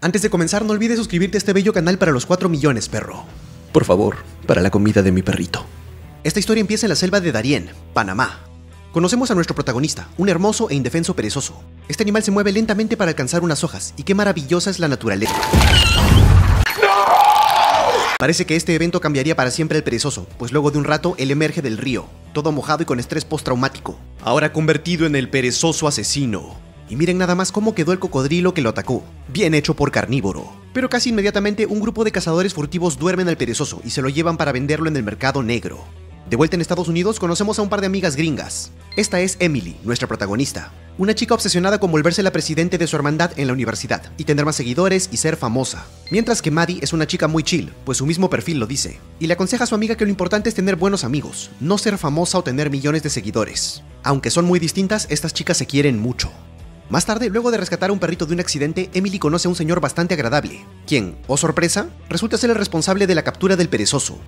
Antes de comenzar, no olvides suscribirte a este bello canal para los 4 millones, perro. Por favor, para la comida de mi perrito. Esta historia empieza en la selva de Darién, Panamá. Conocemos a nuestro protagonista, un hermoso e indefenso perezoso. Este animal se mueve lentamente para alcanzar unas hojas, y qué maravillosa es la naturaleza. Parece que este evento cambiaría para siempre al perezoso, pues luego de un rato él emerge del río, todo mojado y con estrés postraumático, ahora convertido en el perezoso asesino. Y miren nada más cómo quedó el cocodrilo que lo atacó, bien hecho por carnívoro. Pero casi inmediatamente un grupo de cazadores furtivos duermen al perezoso y se lo llevan para venderlo en el mercado negro. De vuelta en Estados Unidos conocemos a un par de amigas gringas. Esta es Emily, nuestra protagonista, una chica obsesionada con volverse la presidente de su hermandad en la universidad y tener más seguidores y ser famosa. Mientras que Maddie es una chica muy chill, pues su mismo perfil lo dice, y le aconseja a su amiga que lo importante es tener buenos amigos, no ser famosa o tener millones de seguidores. Aunque son muy distintas, estas chicas se quieren mucho. Más tarde, luego de rescatar a un perrito de un accidente, Emily conoce a un señor bastante agradable, quien, oh sorpresa, resulta ser el responsable de la captura del perezoso.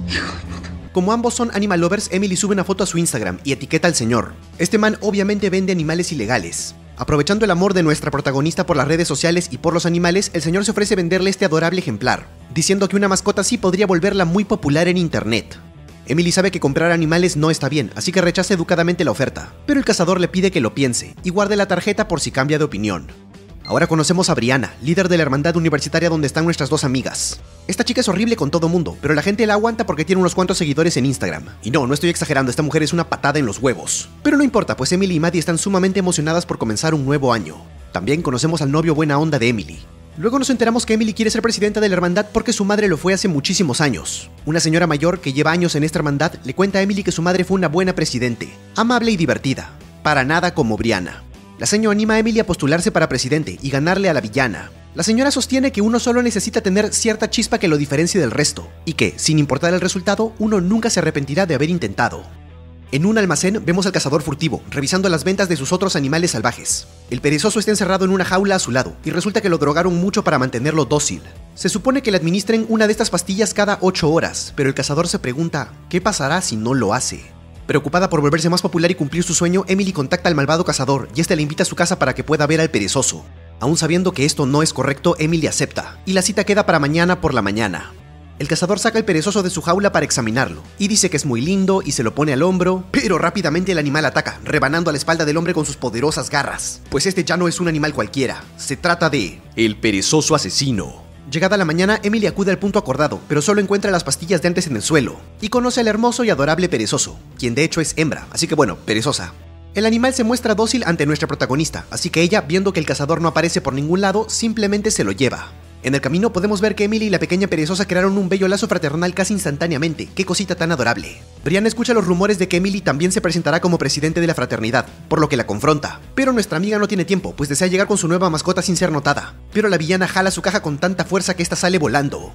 Como ambos son animal lovers, Emily sube una foto a su Instagram y etiqueta al señor. Este man obviamente vende animales ilegales. Aprovechando el amor de nuestra protagonista por las redes sociales y por los animales, el señor se ofrece venderle este adorable ejemplar, diciendo que una mascota así podría volverla muy popular en internet. Emily sabe que comprar animales no está bien, así que rechaza educadamente la oferta, pero el cazador le pide que lo piense y guarde la tarjeta por si cambia de opinión. Ahora conocemos a Brianna, líder de la hermandad universitaria donde están nuestras dos amigas. Esta chica es horrible con todo mundo, pero la gente la aguanta porque tiene unos cuantos seguidores en Instagram. Y no estoy exagerando, esta mujer es una patada en los huevos. Pero no importa, pues Emily y Maddie están sumamente emocionadas por comenzar un nuevo año. También conocemos al novio buena onda de Emily. Luego nos enteramos que Emily quiere ser presidenta de la hermandad porque su madre lo fue hace muchísimos años. Una señora mayor que lleva años en esta hermandad le cuenta a Emily que su madre fue una buena presidente, amable y divertida, para nada como Brianna. La señora anima a Emily a postularse para presidente y ganarle a la villana. La señora sostiene que uno solo necesita tener cierta chispa que lo diferencie del resto, y que, sin importar el resultado, uno nunca se arrepentirá de haber intentado. En un almacén vemos al cazador furtivo, revisando las ventas de sus otros animales salvajes. El perezoso está encerrado en una jaula a su lado, y resulta que lo drogaron mucho para mantenerlo dócil. Se supone que le administren una de estas pastillas cada 8 horas, pero el cazador se pregunta, ¿qué pasará si no lo hace? Preocupada por volverse más popular y cumplir su sueño, Emily contacta al malvado cazador y este le invita a su casa para que pueda ver al perezoso. Aún sabiendo que esto no es correcto, Emily acepta, y la cita queda para mañana por la mañana. El cazador saca el perezoso de su jaula para examinarlo, y dice que es muy lindo y se lo pone al hombro, pero rápidamente el animal ataca, rebanando a la espalda del hombre con sus poderosas garras. Pues este ya no es un animal cualquiera, se trata de el perezoso asesino. Llegada la mañana, Emily acude al punto acordado, pero solo encuentra las pastillas de antes en el suelo, y conoce al hermoso y adorable perezoso, quien de hecho es hembra, así que bueno, perezosa. El animal se muestra dócil ante nuestra protagonista, así que ella, viendo que el cazador no aparece por ningún lado, simplemente se lo lleva. En el camino podemos ver que Emily y la pequeña perezosa crearon un bello lazo fraternal casi instantáneamente, qué cosita tan adorable. Brianna escucha los rumores de que Emily también se presentará como presidente de la fraternidad, por lo que la confronta. Pero nuestra amiga no tiene tiempo, pues desea llegar con su nueva mascota sin ser notada. Pero la villana jala su caja con tanta fuerza que esta sale volando.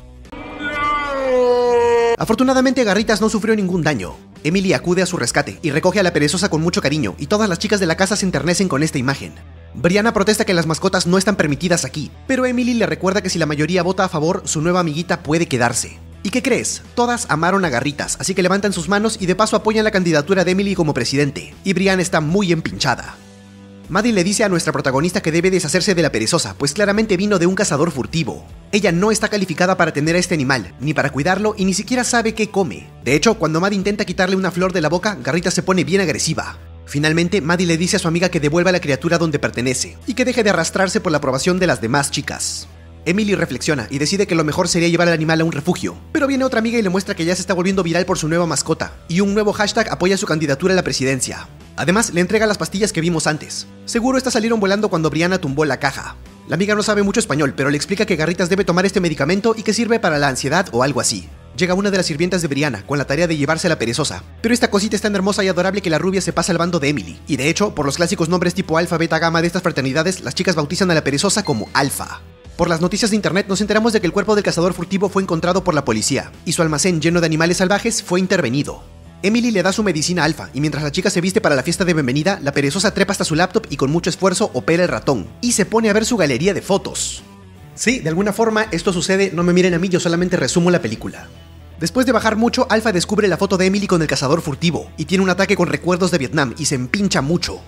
Afortunadamente Garritas no sufrió ningún daño. Emily acude a su rescate y recoge a la perezosa con mucho cariño, y todas las chicas de la casa se enternecen con esta imagen. Brianna protesta que las mascotas no están permitidas aquí, pero Emily le recuerda que si la mayoría vota a favor, su nueva amiguita puede quedarse. ¿Y qué crees? Todas amaron a Garritas, así que levantan sus manos y de paso apoyan la candidatura de Emily como presidente, y Brianna está muy empinchada. Maddie le dice a nuestra protagonista que debe deshacerse de la perezosa, pues claramente vino de un cazador furtivo. Ella no está calificada para tener a este animal, ni para cuidarlo y ni siquiera sabe qué come. De hecho, cuando Maddie intenta quitarle una flor de la boca, Garritas se pone bien agresiva. Finalmente, Maddie le dice a su amiga que devuelva a la criatura donde pertenece, y que deje de arrastrarse por la aprobación de las demás chicas. Emily reflexiona y decide que lo mejor sería llevar al animal a un refugio, pero viene otra amiga y le muestra que ya se está volviendo viral por su nueva mascota, y un nuevo hashtag apoya su candidatura a la presidencia. Además, le entrega las pastillas que vimos antes. Seguro estas salieron volando cuando Brianna tumbó la caja. La amiga no sabe mucho español, pero le explica que Garritas debe tomar este medicamento y que sirve para la ansiedad o algo así. Llega una de las sirvientas de Brianna con la tarea de llevarse a la perezosa, pero esta cosita es tan hermosa y adorable que la rubia se pasa al bando de Emily, y de hecho, por los clásicos nombres tipo alfa, beta, gamma de estas fraternidades, las chicas bautizan a la perezosa como Alfa. Por las noticias de internet nos enteramos de que el cuerpo del cazador furtivo fue encontrado por la policía, y su almacén lleno de animales salvajes fue intervenido. Emily le da su medicina alfa, y mientras la chica se viste para la fiesta de bienvenida, la perezosa trepa hasta su laptop y con mucho esfuerzo opera el ratón, y se pone a ver su galería de fotos. Sí, de alguna forma esto sucede, no me miren a mí, yo solamente resumo la película. Después de bajar mucho, Alpha descubre la foto de Emily con el cazador furtivo, y tiene un ataque con recuerdos de Vietnam y se empincha mucho.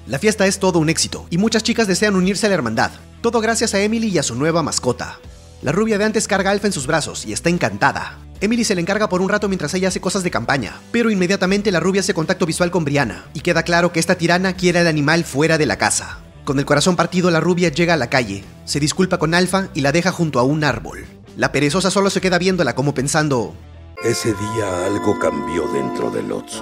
La fiesta es todo un éxito, y muchas chicas desean unirse a la hermandad, todo gracias a Emily y a su nueva mascota. La rubia de antes carga a Alpha en sus brazos y está encantada. Emily se le encarga por un rato mientras ella hace cosas de campaña, pero inmediatamente la rubia hace contacto visual con Brianna, y queda claro que esta tirana quiere al animal fuera de la casa. Con el corazón partido, la rubia llega a la calle, se disculpa con Alpha y la deja junto a un árbol. La perezosa solo se queda viéndola como pensando: ese día algo cambió dentro del Otso.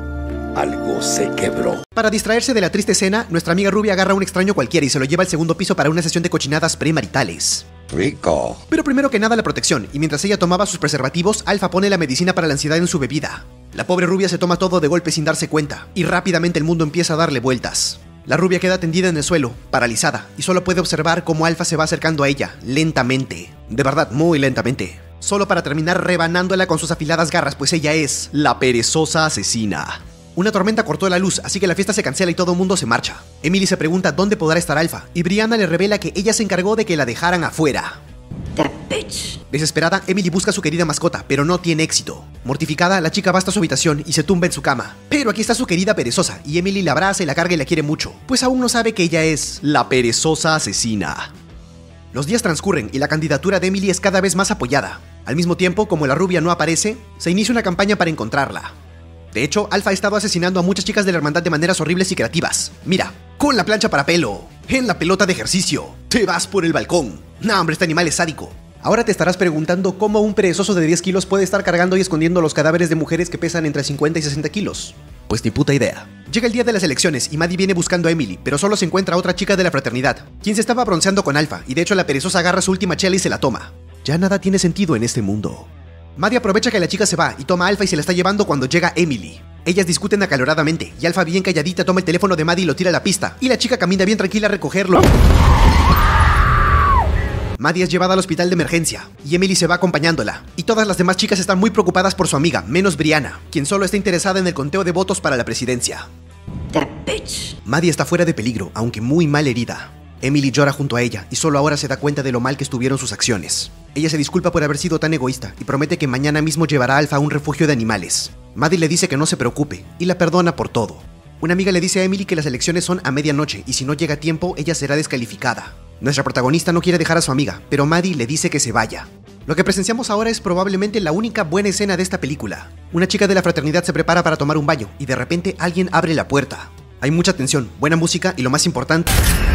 Algo se quebró. Para distraerse de la triste escena, nuestra amiga rubia agarra a un extraño cualquiera y se lo lleva al segundo piso para una sesión de cochinadas premaritales. Rico. Pero primero que nada la protección, y mientras ella tomaba sus preservativos, Alpha pone la medicina para la ansiedad en su bebida. La pobre rubia se toma todo de golpe sin darse cuenta, y rápidamente el mundo empieza a darle vueltas. La rubia queda tendida en el suelo, paralizada, y solo puede observar cómo Alpha se va acercando a ella, lentamente. De verdad, muy lentamente. Solo para terminar rebanándola con sus afiladas garras, pues ella es la perezosa asesina. Una tormenta cortó la luz, así que la fiesta se cancela y todo el mundo se marcha. Emily se pregunta dónde podrá estar Alpha, y Brianna le revela que ella se encargó de que la dejaran afuera. That bitch. Desesperada, Emily busca a su querida mascota, pero no tiene éxito. Mortificada, la chica va hasta su habitación y se tumba en su cama. Pero aquí está su querida perezosa, y Emily la abraza y la carga y la quiere mucho, pues aún no sabe que ella es la perezosa asesina. Los días transcurren y la candidatura de Emily es cada vez más apoyada. Al mismo tiempo, como la rubia no aparece, se inicia una campaña para encontrarla. De hecho, Alpha ha estado asesinando a muchas chicas de la hermandad de maneras horribles y creativas. Mira, con la plancha para pelo, en la pelota de ejercicio, te vas por el balcón. No, hombre, este animal es sádico. Ahora te estarás preguntando cómo un perezoso de 10 kilos puede estar cargando y escondiendo los cadáveres de mujeres que pesan entre 50 y 60 kilos. Pues ni puta idea. Llega el día de las elecciones y Maddie viene buscando a Emily, pero solo se encuentra a otra chica de la fraternidad, quien se estaba bronceando con Alpha, y de hecho la perezosa agarra su última chela y se la toma. Ya nada tiene sentido en este mundo. Maddie aprovecha que la chica se va y toma a Alpha y se la está llevando cuando llega Emily. Ellas discuten acaloradamente y Alpha, bien calladita, toma el teléfono de Maddie y lo tira a la pista, y la chica camina bien tranquila a recogerlo. Maddie es llevada al hospital de emergencia y Emily se va acompañándola, y todas las demás chicas están muy preocupadas por su amiga, menos Brianna, quien solo está interesada en el conteo de votos para la presidencia. That bitch. Maddie está fuera de peligro, aunque muy mal herida. Emily llora junto a ella y solo ahora se da cuenta de lo mal que estuvieron sus acciones. Ella se disculpa por haber sido tan egoísta y promete que mañana mismo llevará a Alpha a un refugio de animales. Maddie le dice que no se preocupe y la perdona por todo. Una amiga le dice a Emily que las elecciones son a medianoche y si no llega a tiempo ella será descalificada. Nuestra protagonista no quiere dejar a su amiga, pero Maddie le dice que se vaya. Lo que presenciamos ahora es probablemente la única buena escena de esta película. Una chica de la fraternidad se prepara para tomar un baño y de repente alguien abre la puerta. Hay mucha tensión, buena música y lo más importante...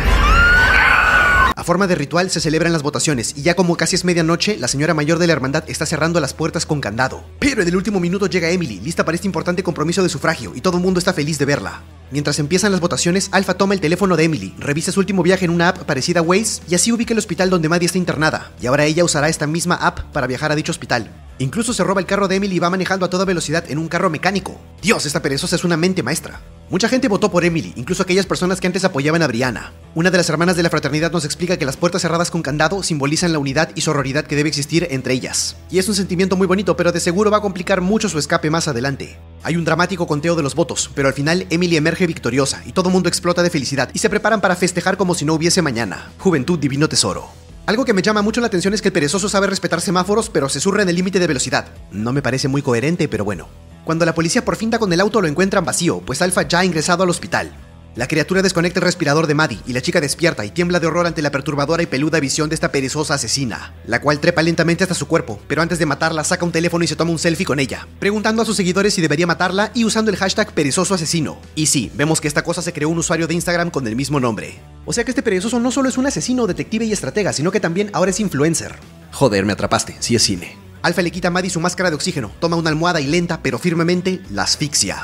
A forma de ritual se celebran las votaciones y ya como casi es medianoche, la señora mayor de la hermandad está cerrando las puertas con candado. Pero en el último minuto llega Emily, lista para este importante compromiso de sufragio, y todo el mundo está feliz de verla. Mientras empiezan las votaciones, Alpha toma el teléfono de Emily, revisa su último viaje en una app parecida a Waze y así ubica el hospital donde Maddie está internada, y ahora ella usará esta misma app para viajar a dicho hospital. Incluso se roba el carro de Emily y va manejando a toda velocidad en un carro mecánico. Dios, esta perezosa es una mente maestra. Mucha gente votó por Emily, incluso aquellas personas que antes apoyaban a Brianna. Una de las hermanas de la fraternidad nos explica que las puertas cerradas con candado simbolizan la unidad y sororidad que debe existir entre ellas. Y es un sentimiento muy bonito, pero de seguro va a complicar mucho su escape más adelante. Hay un dramático conteo de los votos, pero al final Emily emerge victoriosa y todo el mundo explota de felicidad y se preparan para festejar como si no hubiese mañana. Juventud, divino tesoro. Algo que me llama mucho la atención es que el perezoso sabe respetar semáforos, pero se zurra en el límite de velocidad. No me parece muy coherente, pero bueno. Cuando la policía por fin da con el auto, lo encuentran vacío, pues Alpha ya ha ingresado al hospital. La criatura desconecta el respirador de Maddie y la chica despierta y tiembla de horror ante la perturbadora y peluda visión de esta perezosa asesina, la cual trepa lentamente hasta su cuerpo, pero antes de matarla saca un teléfono y se toma un selfie con ella, preguntando a sus seguidores si debería matarla y usando el hashtag perezoso asesino. Y sí, vemos que esta cosa se creó un usuario de Instagram con el mismo nombre. O sea que este perezoso no solo es un asesino, detective y estratega, sino que también ahora es influencer. Joder, me atrapaste, sí es cine. Alpha le quita a Maddie su máscara de oxígeno, toma una almohada y lenta pero firmemente la asfixia.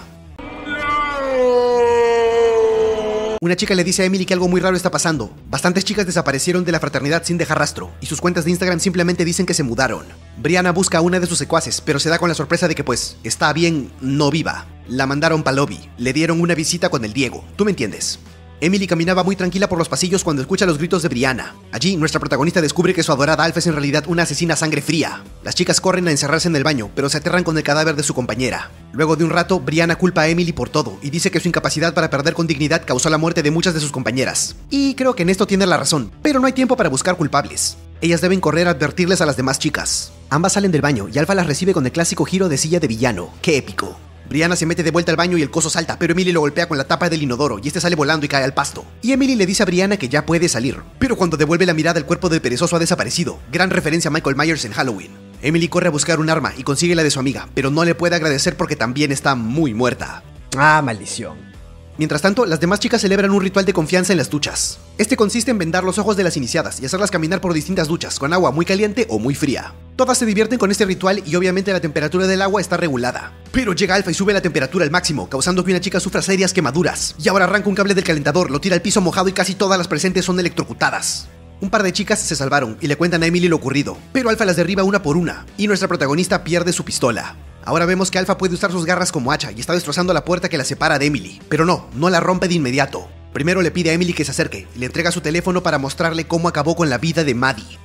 Una chica le dice a Emily que algo muy raro está pasando. Bastantes chicas desaparecieron de la fraternidad sin dejar rastro, y sus cuentas de Instagram simplemente dicen que se mudaron. Brianna busca a una de sus secuaces, pero se da con la sorpresa de que pues, está bien, no viva. La mandaron pa'l lobby, le dieron una visita con el Diego, tú me entiendes. Emily caminaba muy tranquila por los pasillos cuando escucha los gritos de Brianna. Allí, nuestra protagonista descubre que su adorada Alpha es en realidad una asesina a sangre fría. Las chicas corren a encerrarse en el baño, pero se aterran con el cadáver de su compañera. Luego de un rato, Brianna culpa a Emily por todo y dice que su incapacidad para perder con dignidad causó la muerte de muchas de sus compañeras. Y creo que en esto tiene la razón, pero no hay tiempo para buscar culpables. Ellas deben correr a advertirles a las demás chicas. Ambas salen del baño y Alpha las recibe con el clásico giro de silla de villano. ¡Qué épico! Brianna se mete de vuelta al baño y el coso salta, pero Emily lo golpea con la tapa del inodoro y este sale volando y cae al pasto. Y Emily le dice a Brianna que ya puede salir, pero cuando devuelve la mirada el cuerpo del perezoso ha desaparecido. Gran referencia a Michael Myers en Halloween. Emily corre a buscar un arma y consigue la de su amiga, pero no le puede agradecer porque también está muy muerta. Ah, maldición. Mientras tanto, las demás chicas celebran un ritual de confianza en las duchas. Este consiste en vendar los ojos de las iniciadas y hacerlas caminar por distintas duchas, con agua muy caliente o muy fría. Todas se divierten con este ritual y obviamente la temperatura del agua está regulada. Pero llega Alpha y sube la temperatura al máximo, causando que una chica sufra serias quemaduras. Y ahora arranca un cable del calentador, lo tira al piso mojado y casi todas las presentes son electrocutadas. Un par de chicas se salvaron y le cuentan a Emily lo ocurrido, pero Alpha las derriba una por una, y nuestra protagonista pierde su pistola. Ahora vemos que Alpha puede usar sus garras como hacha y está destrozando la puerta que la separa de Emily, pero no la rompe de inmediato. Primero le pide a Emily que se acerque y le entrega su teléfono para mostrarle cómo acabó con la vida de Maddie.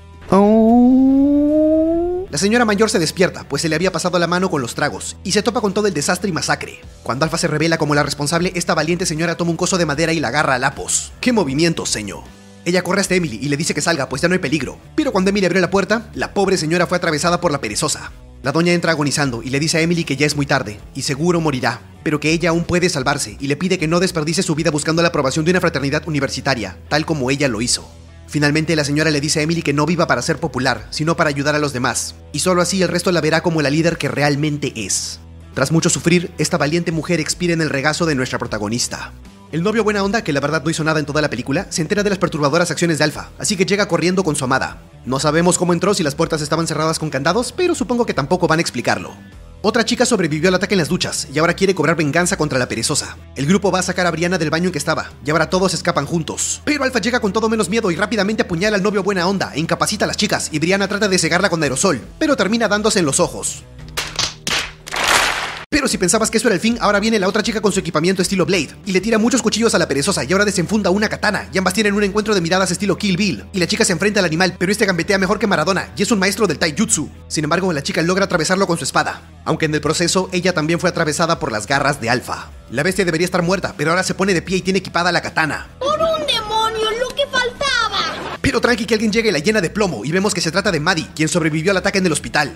La señora mayor se despierta, pues se le había pasado la mano con los tragos, y se topa con todo el desastre y masacre. Cuando Alpha se revela como la responsable, esta valiente señora toma un coso de madera y la agarra a lapos. ¡Qué movimiento, señor! Ella corre hasta Emily y le dice que salga, pues ya no hay peligro. Pero cuando Emily abrió la puerta, la pobre señora fue atravesada por la perezosa. La doña entra agonizando y le dice a Emily que ya es muy tarde, y seguro morirá, pero que ella aún puede salvarse, y le pide que no desperdicie su vida buscando la aprobación de una fraternidad universitaria, tal como ella lo hizo. Finalmente la señora le dice a Emily que no viva para ser popular, sino para ayudar a los demás, y solo así el resto la verá como la líder que realmente es. Tras mucho sufrir, esta valiente mujer expira en el regazo de nuestra protagonista. El novio buena onda, que la verdad no hizo nada en toda la película, se entera de las perturbadoras acciones de Alpha, así que llega corriendo con su amada. No sabemos cómo entró, si las puertas estaban cerradas con candados, pero supongo que tampoco van a explicarlo. Otra chica sobrevivió al ataque en las duchas y ahora quiere cobrar venganza contra la perezosa. El grupo va a sacar a Brianna del baño en que estaba, y ahora todos escapan juntos. Pero Alpha llega con todo menos miedo y rápidamente apuñala al novio buena onda e incapacita a las chicas, y Brianna trata de cegarla con aerosol, pero termina dándose en los ojos. Pero si pensabas que eso era el fin, ahora viene la otra chica con su equipamiento estilo Blade y le tira muchos cuchillos a la perezosa y ahora desenfunda una katana, y ambas tienen un encuentro de miradas estilo Kill Bill, y la chica se enfrenta al animal, pero este gambetea mejor que Maradona y es un maestro del taijutsu. Sin embargo, la chica logra atravesarlo con su espada, aunque en el proceso ella también fue atravesada por las garras de Alpha. La bestia debería estar muerta, pero ahora se pone de pie y tiene equipada la katana. ¡Por un demonio, lo que faltaba! Pero tranqui que alguien llegue y la llena de plomo, y vemos que se trata de Maddie, quien sobrevivió al ataque en el hospital.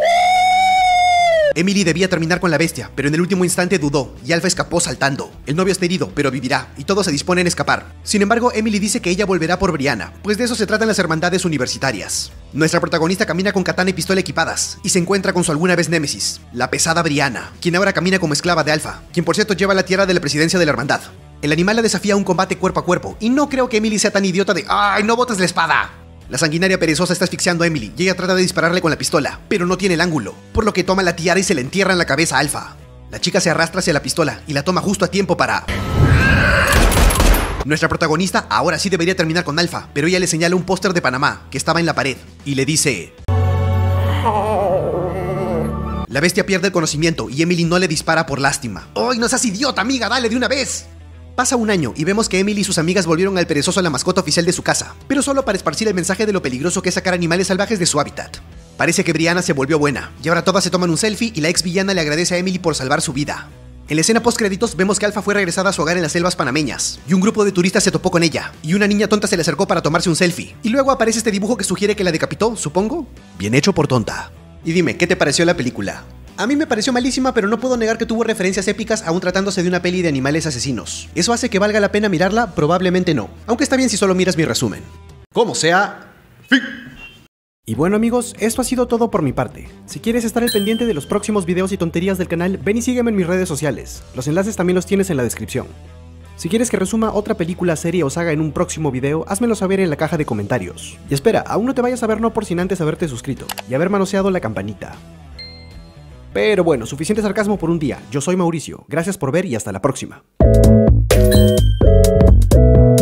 Emily debía terminar con la bestia, pero en el último instante dudó, y Alpha escapó saltando. El novio está herido, pero vivirá, y todos se disponen a escapar. Sin embargo, Emily dice que ella volverá por Brianna, pues de eso se tratan las hermandades universitarias. Nuestra protagonista camina con katana y pistola equipadas, y se encuentra con su alguna vez némesis, la pesada Brianna, quien ahora camina como esclava de Alpha, quien por cierto lleva la tierra de la presidencia de la hermandad. El animal la desafía a un combate cuerpo a cuerpo, y no creo que Emily sea tan idiota de ¡ay, no botes la espada! La sanguinaria perezosa está asfixiando a Emily y ella trata de dispararle con la pistola, pero no tiene el ángulo, por lo que toma la tiara y se le entierra en la cabeza a Alpha. La chica se arrastra hacia la pistola y la toma justo a tiempo para... Nuestra protagonista ahora sí debería terminar con Alpha, pero ella le señala un póster de Panamá que estaba en la pared y le dice... La bestia pierde el conocimiento y Emily no le dispara por lástima. ¡Ay, no seas idiota, amiga! ¡Dale de una vez! Pasa un año y vemos que Emily y sus amigas volvieron al perezoso a la mascota oficial de su casa, pero solo para esparcir el mensaje de lo peligroso que es sacar animales salvajes de su hábitat. Parece que Brianna se volvió buena, y ahora todas se toman un selfie y la ex villana le agradece a Emily por salvar su vida. En la escena post créditos vemos que Alpha fue regresada a su hogar en las selvas panameñas, y un grupo de turistas se topó con ella, y una niña tonta se le acercó para tomarse un selfie, y luego aparece este dibujo que sugiere que la decapitó, supongo. Bien hecho por tonta. Y dime, ¿qué te pareció la película? A mí me pareció malísima, pero no puedo negar que tuvo referencias épicas aún tratándose de una peli de animales asesinos. ¿Eso hace que valga la pena mirarla? Probablemente no, aunque está bien si solo miras mi resumen. Como sea, fin. Y bueno amigos, esto ha sido todo por mi parte. Si quieres estar al pendiente de los próximos videos y tonterías del canal, ven y sígueme en mis redes sociales. Los enlaces también los tienes en la descripción. Si quieres que resuma otra película, serie o saga en un próximo video, házmelo saber en la caja de comentarios. Y espera, aún no te vayas a ver no por sin antes haberte suscrito y haber manoseado la campanita. Pero bueno, suficiente sarcasmo por un día. Yo soy Mauricio, gracias por ver y hasta la próxima.